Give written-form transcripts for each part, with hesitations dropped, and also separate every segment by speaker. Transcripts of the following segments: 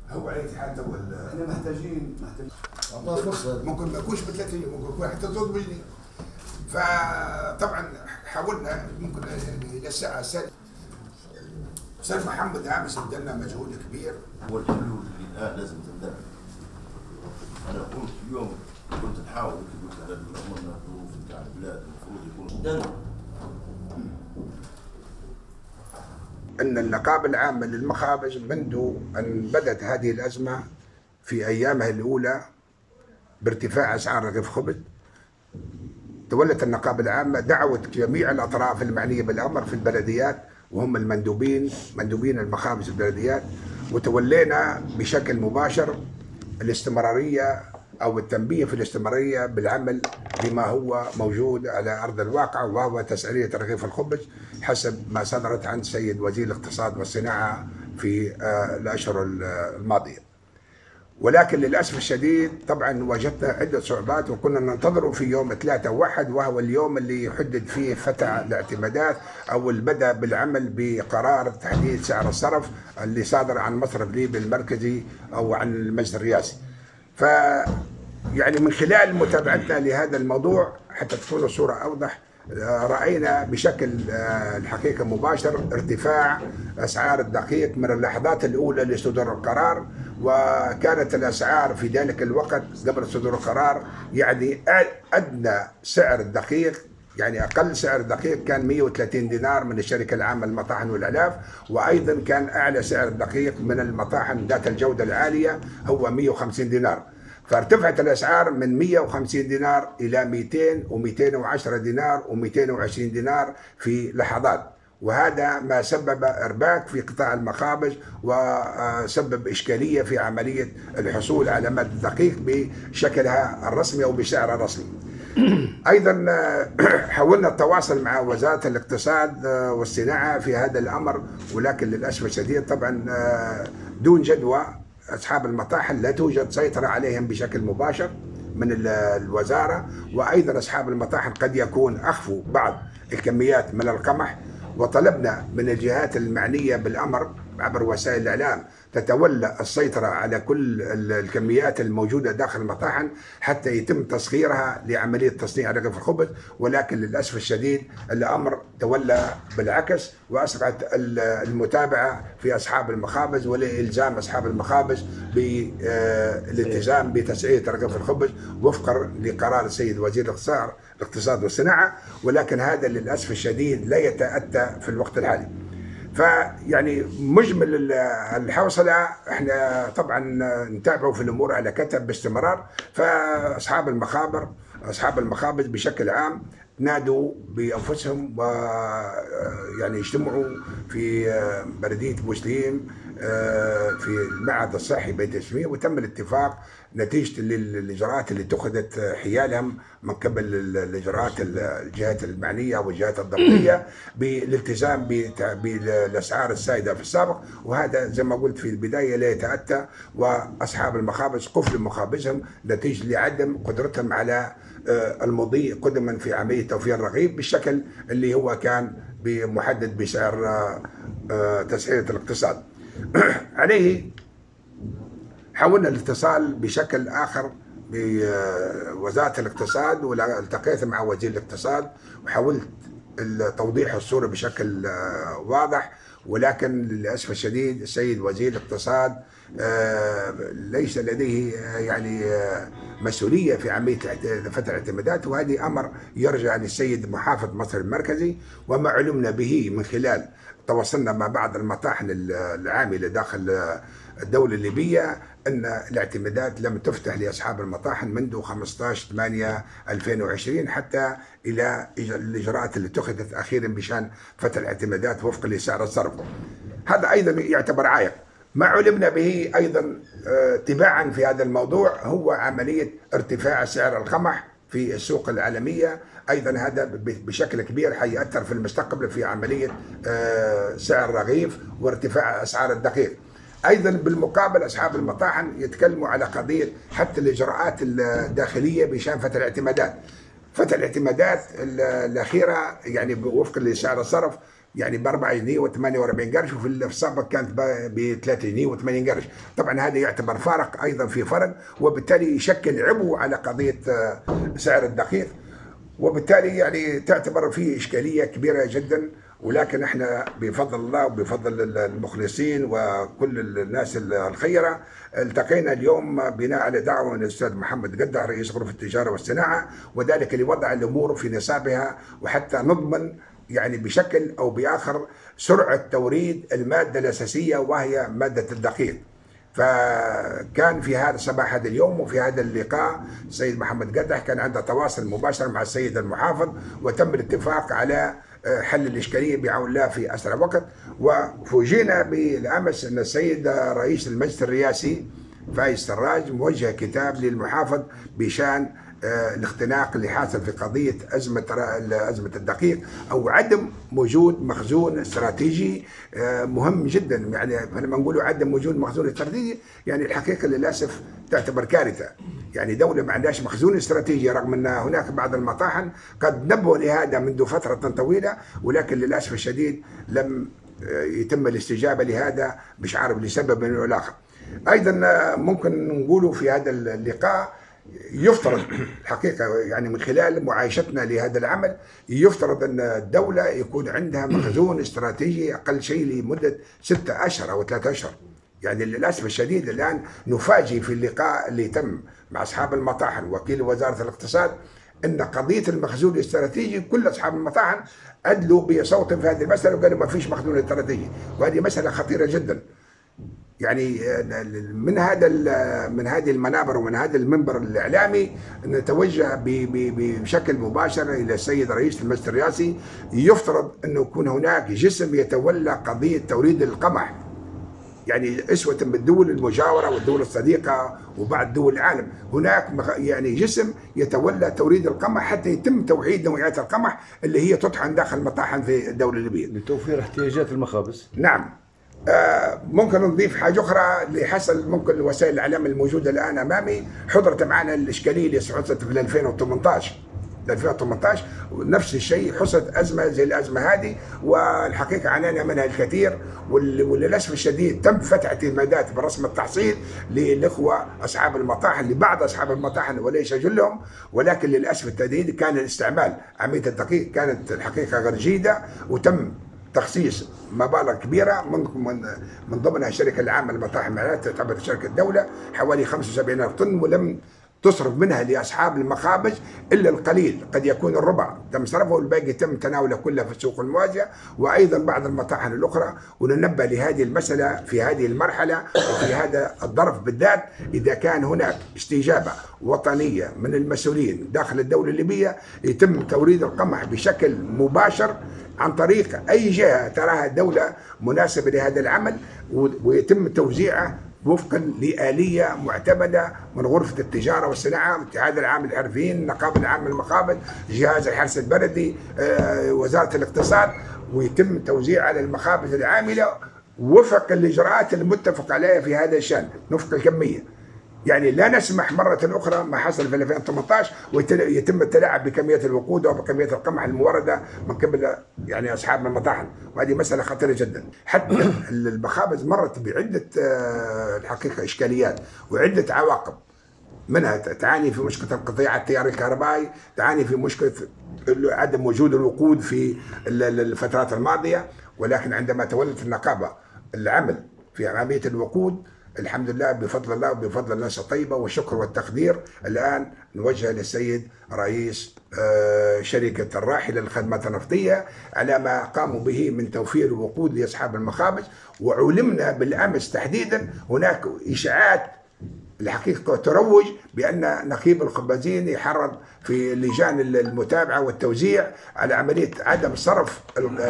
Speaker 1: هو على حتى
Speaker 2: احنا محتاجين
Speaker 1: والله فرصه، ممكن ما يكونش ب 3 جنيه، ممكن يكون حتى زود بجنيه. فطبعا حاولنا ممكن الى الساعه السادسه. استاذ محمد عامس ادى مجهود كبير.
Speaker 3: هو الحلول اللي الان لازم تبدا. انا قلت اليوم كنت نحاول قلت لازم امرنا الظروف نتاع البلاد المفروض يكون
Speaker 1: ان النقابه العامه للمخابز منذ ان بدات هذه الازمه في ايامها الاولى بارتفاع اسعار رغيف الخبز، تولت النقابه العامه دعوت جميع الاطراف المعنيه بالامر في البلديات وهم مندوبين المخابز البلديات، وتولينا بشكل مباشر الاستمراريه او التنبيه في الاستمراريه بالعمل بما هو موجود على ارض الواقع، وهو تسعيريه رغيف الخبز حسب ما صدرت عن سيد وزير الاقتصاد والصناعه في الاشهر الماضيه. ولكن للاسف الشديد طبعا واجهتنا عده صعوبات، وكنا ننتظره في يوم 3/1 وهو اليوم اللي يحدد فيه فتح الاعتمادات او البدء بالعمل بقرار تحديد سعر الصرف اللي صادر عن مصرف ليبيا المركزي او عن المجلس الرئاسي. ف يعني من خلال متابعتنا لهذا الموضوع حتى تكون الصوره اوضح، رأينا بشكل الحقيقة مباشر ارتفاع أسعار الدقيق من اللحظات الأولى لصدور القرار، وكانت الأسعار في ذلك الوقت قبل صدور القرار يعني أدنى سعر الدقيق، يعني أقل سعر دقيق كان 130 دينار من الشركة العامة للمطاحن والأعلاف، وأيضا كان أعلى سعر دقيق من المطاحن ذات الجودة العالية هو 150 دينار. فارتفعت الأسعار من 150 دينار إلى 200 و210 دينار و220 دينار في لحظات، وهذا ما سبب إرباك في قطاع المخابز وسبب إشكالية في عملية الحصول على مادة الدقيق بشكلها الرسمي أو بسعرها الرسمي. أيضا حاولنا التواصل مع وزارة الاقتصاد والصناعة في هذا الأمر، ولكن للأسف الشديد طبعا دون جدوى أصحاب المطاحن لا توجد سيطرة عليهم بشكل مباشر من الوزارة، وأيضا أصحاب المطاحن قد يكون أخفوا بعض الكميات من القمح، وطلبنا من الجهات المعنية بالأمر عبر وسائل الإعلام تتولى السيطرة على كل الكميات الموجودة داخل المطاحن حتى يتم تسخيرها لعملية تصنيع رغيف الخبز، ولكن للأسف الشديد الأمر تولى بالعكس، وأصبحت المتابعة في أصحاب المخابز والإلزام أصحاب المخابز بالالتزام بتسعيرة رغيف الخبز وفقا لقرار السيد وزير الاقتصاد والصناعة، ولكن هذا للأسف الشديد لا يتأتى في الوقت الحالي. فيعني مجمل الحوصلة احنا طبعا نتابعوا في الامور على كتب باستمرار، فاصحاب المخابز بشكل عام نادوا بانفسهم ويعني اجتمعوا في بلديه بوسليم في المعهد الصحي بيت الشمية، وتم الاتفاق نتيجة للإجراءات اللي اتخذت حيالهم من قبل الإجراءات الجهات المعنية والجهات الضبطية بالالتزام بالأسعار السائدة في السابق، وهذا زي ما قلت في البداية لا يتأتى، وأصحاب المخابز قفلوا مخابزهم نتيجة لعدم قدرتهم على المضي قدما في عملية توفير الرغيف بالشكل اللي هو كان محدد بسعر تسعيرة الاقتصاد. عليه حاولنا الاتصال بشكل آخر بوزارة الاقتصاد، والتقيت مع وزير الاقتصاد وحاولت توضيح الصورة بشكل واضح، ولكن للأسف الشديد السيد وزير الاقتصاد ليس لديه يعني مسؤولية في عملية فتح الاعتمادات، وهذه أمر يرجع للسيد محافظ مصر المركزي. وما علمنا به من خلال تواصلنا مع بعض المطاحن العاملة داخل الدولة الليبية أن الاعتمادات لم تفتح لأصحاب المطاحن منذ 15/8/2020 حتى إلى الإجراءات اللي اتخذت أخيرا بشأن فتح الاعتمادات وفقا لسعر الصرف. هذا أيضا يعتبر عائق. ما علمنا به أيضا تباعا في هذا الموضوع هو عملية ارتفاع سعر القمح في السوق العالمية، أيضا هذا بشكل كبير حيأثر في المستقبل في عملية سعر الرغيف وارتفاع أسعار الدقيق. أيضا بالمقابل أصحاب المطاحن يتكلموا على قضية حتى الإجراءات الداخلية بشأن فتح الاعتمادات. فتح الاعتمادات الأخيرة يعني وفقا لسعر الصرف يعني ب 4 جنيه و48 قرش، وفي السابق كانت ب 3 جنيه و80 قرش. طبعا هذا يعتبر فارق، ايضا في فرق، وبالتالي يشكل عبء على قضيه سعر الدقيق، وبالتالي يعني تعتبر فيه اشكاليه كبيره جدا. ولكن احنا بفضل الله وبفضل المخلصين وكل الناس الخيره التقينا اليوم بناء على دعوه من الاستاذ محمد قدح رئيس غرفه التجاره والصناعه، وذلك لوضع الامور في نصابها، وحتى نضمن يعني بشكل او باخر سرعه توريد الماده الاساسيه وهي ماده الدقيق. فكان في هذا صباح هذا اليوم وفي هذا اللقاء السيد محمد قدح كان عنده تواصل مباشر مع السيد المحافظ، وتم الاتفاق على حل الإشكالية بعون الله في أسرع وقت. وفوجئنا بالأمس أن السيد رئيس المجلس الرئاسي فايز سراج موجه كتاب للمحافظ بشان الاختناق اللي حاصل في قضية أزمة الدقيق أو عدم وجود مخزون استراتيجي مهم جدا. يعني لما نقول عدم وجود مخزون استراتيجي يعني الحقيقة للأسف تعتبر كارثة. يعني دولة ما عندهاش مخزون استراتيجي، رغم أن هناك بعض المطاحن قد نبهوا لهذا منذ فترة طويلة، ولكن للأسف الشديد لم يتم الاستجابة لهذا مش عارف لسبب من الآخر. أيضا ممكن نقوله في هذا اللقاء يفترض الحقيقة يعني من خلال معايشتنا لهذا العمل يفترض أن الدولة يكون عندها مخزون استراتيجي أقل شيء لمدة 6 أشهر أو 3 أشهر. يعني للأسف الشديد الآن نفاجئ في اللقاء اللي تم مع أصحاب المطاحن وكيل وزارة الاقتصاد أن قضية المخزون الاستراتيجي كل أصحاب المطاحن أدلوا بصوت في هذه المسألة وقالوا ما فيش مخزون استراتيجي، وهذه مسألة خطيرة جدا. يعني من هذه المنابر ومن هذا المنبر الإعلامي نتوجه بشكل مباشر إلى السيد رئيس المجلس الرئاسي، يفترض أنه يكون هناك جسم يتولى قضية توريد القمح، يعني أسوة بالدول المجاورة والدول الصديقة وبعض دول العالم. هناك يعني جسم يتولى توريد القمح حتى يتم توحيد نوعيات القمح اللي هي تطحن داخل مطاحن في الدولة الليبية
Speaker 2: لتوفير احتياجات المخابز.
Speaker 1: نعم. ممكن نضيف حاجة أخرى اللي حصل، ممكن وسائل الإعلام الموجودة الآن أمامي حضرت معنا الإشكالية اللي حصلت في 2018 ونفس الشيء حصلت أزمة زي الأزمة هذه، والحقيقة عانينا منها الكثير، وللأسف الشديد تم فتح اعتمادات برسم التحصيل للإخوة أصحاب المطاحن، لبعض أصحاب المطاحن وليس جلهم، ولكن للأسف الشديد كان الاستعمال عملية الدقيق كانت الحقيقة غير جيدة، وتم تخصيص مبالغ كبيره من ضمنها الشركه العامه للمطاحن تعتبر شركه دوله حوالي 75,000 طن، ولم تصرف منها لاصحاب المخابز الا القليل، قد يكون الربع تم صرفه والباقي تم تناوله كله في السوق الموازيه وايضا بعض المطاحن الاخرى. وننبه لهذه المساله في هذه المرحله وفي هذا الظرف بالذات، اذا كان هناك استجابه وطنيه من المسؤولين داخل الدوله الليبيه يتم توريد القمح بشكل مباشر عن طريق أي جهة تراها الدولة مناسبة لهذا العمل، ويتم توزيعه وفقا لآلية معتمدة من غرفة التجارة والصناعة، الاتحاد العام للحرفيين، النقابة العامة للمخابز، جهاز الحرس البلدي، وزارة الاقتصاد، ويتم توزيعها للمخابز العاملة وفق الإجراءات المتفق عليها في هذا الشأن وفق الكمية. يعني لا نسمح مرة أخرى ما حصل في 2018 ويتم التلاعب بكمية الوقود أو بكمية القمح الموردة من قبل يعني أصحاب المطاحن، وهذه مسألة خطيرة جدا. حتى المخابز مرت بعدة الحقيقة إشكاليات وعدة عواقب، منها تعاني في مشكلة انقطاع التيار الكهربائي، تعاني في مشكلة عدم وجود الوقود في الفترات الماضية، ولكن عندما تولت النقابة العمل في عملية الوقود الحمد لله بفضل الله وبفضل الناس الطيبة والشكر والتقدير، الآن نوجه للسيد رئيس شركة الراحلة للخدمات النفطية على ما قاموا به من توفير وقود لأصحاب المخابز. وعلمنا بالأمس تحديدا هناك إشاعات الحقيقة تروج بأن نقيب الخبازين يحرض في لجان المتابعة والتوزيع على عملية عدم صرف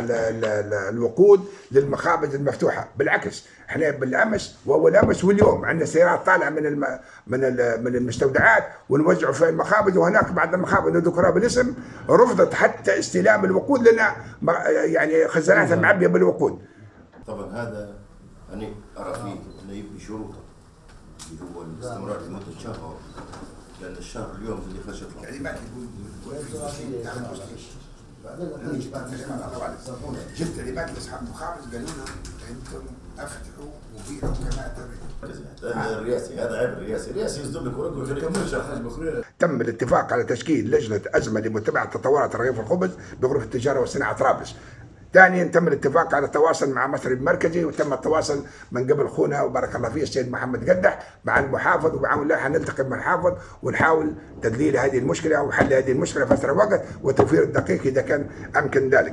Speaker 1: الوقود للمخابز المفتوحة. بالعكس احنا بالأمس وأول أمس واليوم عندنا سيارات طالعة من المستودعات ونوزعوا في المخابز، وهناك بعض المخابز نذكرها بالاسم رفضت حتى استلام الوقود لنا، يعني خزاناتها معبية بالوقود.
Speaker 3: طبعا هذا أنا أرى فيه أنه يبني شروطه اللي هو الاستمرار لمدة شهر، لأن الشهر اليوم اللي خشت
Speaker 1: يعني ما جبت عباد لاصحاب المخابز قالوا لهم انتم افتحوا وبيعوا كما تريدون.
Speaker 3: هذا الرئاسي، هذا عيب الرئاسي، الرئاسي يصدر لك ورقه ويخليك.
Speaker 1: تم الاتفاق على تشكيل لجنه ازمه لمتابعه تطورات رغيف الخبز بغرفه التجاره والصناعه طرابلس. ثانيا تم الاتفاق على التواصل مع مصري المركزي، وتم التواصل من قبل خونا وبارك الله فيه السيد محمد قدح مع المحافظ، وبعون الله حنلتقي مع المحافظ ونحاول تدليل هذه المشكله وحل هذه المشكله في اسرع وقت وتوفير الدقيق اذا كان امكن ذلك.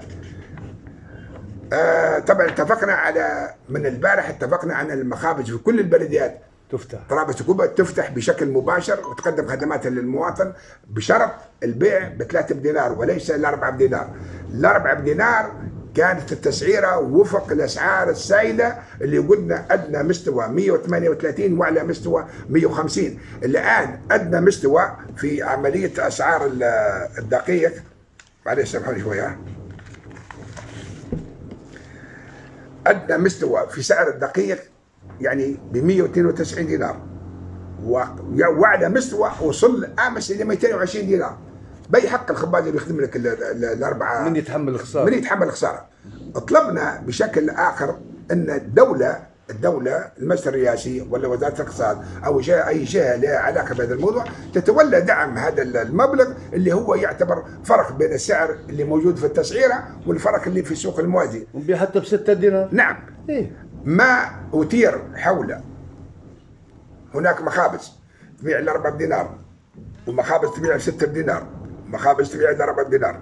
Speaker 1: طبعا اتفقنا على من البارح اتفقنا على المخابز في كل البلديات
Speaker 2: تفتح
Speaker 1: طرابلس وكوبا تفتح بشكل مباشر وتقدم خدماتها للمواطن بشرط البيع ب3 دينار وليس ال4 دينار. ال4 دينار كانت التسعيره وفق الاسعار السائده اللي قلنا ادنى مستوى 138 واعلى مستوى 150. الان ادنى مستوى في عمليه اسعار الدقيق، معلش سامحوني شويه، ادنى مستوى في سعر الدقيق يعني ب 192 دينار، واعلى مستوى وصل امس الى 220 دينار. بأي حق الخباز اللي يخدم لك الاربعه؟
Speaker 2: من يتحمل الخساره؟
Speaker 1: من يتحمل الخساره؟ طلبنا بشكل اخر ان الدوله المجلس الرئاسي ولا وزاره الاقتصاد او اي جهه لها علاقه بهذا الموضوع تتولى دعم هذا المبلغ اللي هو يعتبر فرق بين السعر اللي موجود في التسعيره والفرق اللي في السوق الموازي.
Speaker 2: ونبيع حتى ب6 دينار.
Speaker 1: نعم.
Speaker 2: إيه؟
Speaker 1: ما أثير حول هناك مخابز تبيع ال4 دينار ومخابز تبيع ال6 دينار ومخابز تبيع ال4 دينار.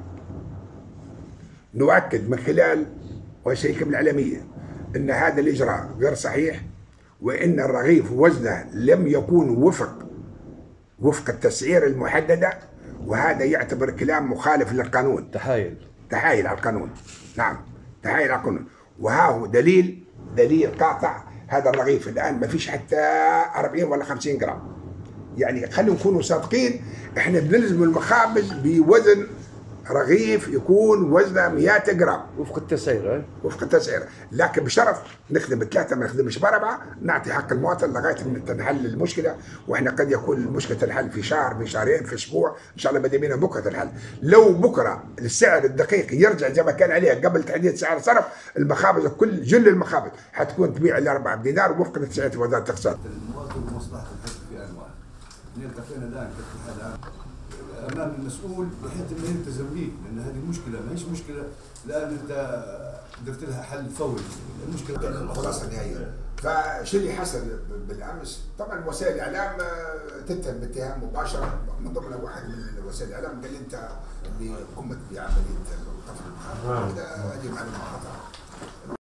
Speaker 1: نؤكد من خلال وسيلتكم الإعلامية أن هذا الإجراء غير صحيح، وأن الرغيف وزنه لم يكون وفق التسعير المحددة، وهذا يعتبر كلام مخالف للقانون. تحايل على القانون. نعم، تحايل على القانون. وها هو دليل قاطع. هذا الرغيف الان ما فيش حتى 40 ولا 50 جرام. يعني خلينا نكونوا صادقين، احنا بنلزم المخابز بوزن رغيف يكون وزنه 100 جرام
Speaker 2: وفق التسعير.
Speaker 1: وفق التسعير، لكن بشرط نخدم ب3 ما نخدمش ب4، نعطي حق المواطن لغايه من تنحل المشكله. واحنا قد يكون المشكله تنحل في شهر، في شهرين، في اسبوع، ان شاء الله بدينا بكره تنحل. لو بكره السعر الدقيق يرجع زي ما كان عليه قبل تحديد سعر صرف، المخابز جل المخابز حتكون تبيع ال4 دينار وفق تسعيره وزاره الاقتصاد.
Speaker 4: المواطن ومصلحه الحزب في انواع. التقينا الان كاتحاد امام المسؤول بحيث انه يلتزم به، لان هذه مشكله ما هيش مشكله الان انت درت لها حل فوري، المشكله
Speaker 1: الخلاصه النهائيه. فشو اللي حصل بالامس؟ طبعا وسائل الاعلام تتهم باتهام مباشره، من ضمنها واحد من وسائل الاعلام قال انت اللي قمت بعمليه قتل المخابز. هذه معلومه خطا.